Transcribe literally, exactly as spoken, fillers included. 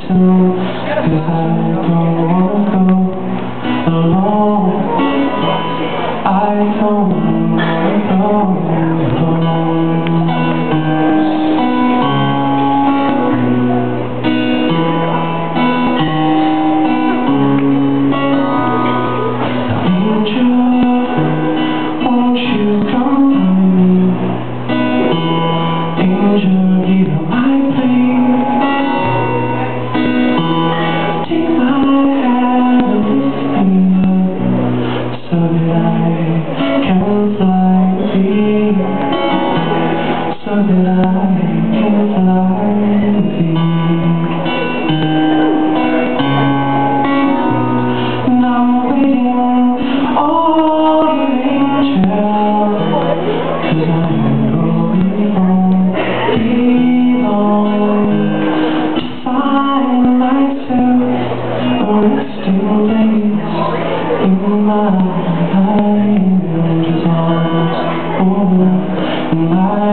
soon, 'cause I don't wanna go alone. I don't wanna go alone. So that I can fly with you. And I'm waiting on an angel, 'cause I'm going home alone to find myself a resting place in my angel's arms. Oh, my